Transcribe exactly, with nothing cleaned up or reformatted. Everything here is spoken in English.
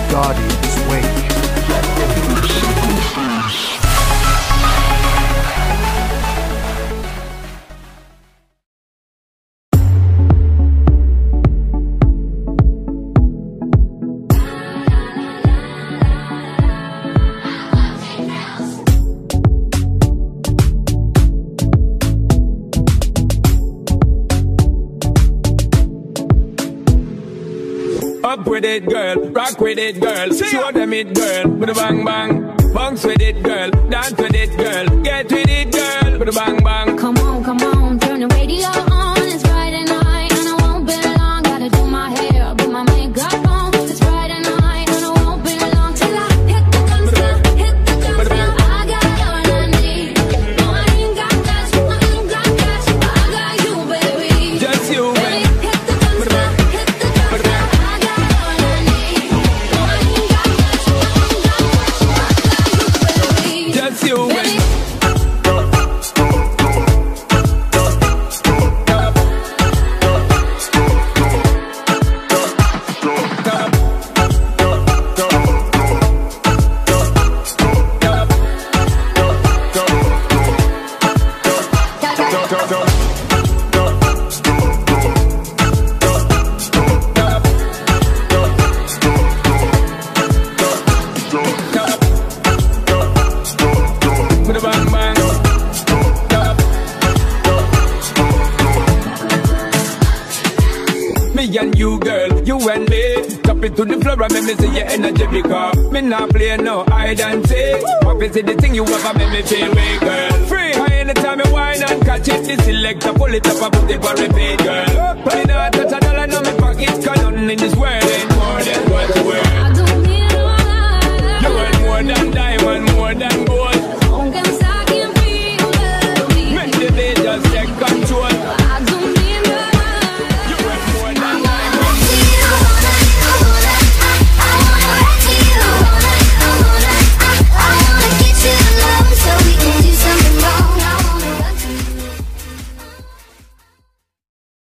Gotti is Wake. Up with it, girl. Rock with it, girl. Show them it, girl. With a bang bang. Bounce with it, girl. Dance with it, girl. Get with it, girl. With a bang bang. Come on, come on. Turn the radio on. It's Friday night and I won't be long. Gotta do my hair, put my makeup on. It's Friday night and I won't be long till I hit the dance floor, hit the dance floor. I got all I need. No, I ain't got cash, I ain't got cash, but I got you, baby. Just you, baby. Hit the dance floor, hit the dance floor. I got all I need. No, I ain't got cash, I ain't got cash, but I got you, baby. Just you, baby. Me and you, girl, you and me. Top it to the floor and make me see your energy because me not play no hide and seek. What is it the thing you ever make me feel way, girl? Free. Why anytime you whine and catch it, the selector pull it up and put it for repeat, girl. But me not touch a dollar, now me pocket, cause nothing in this world ain't more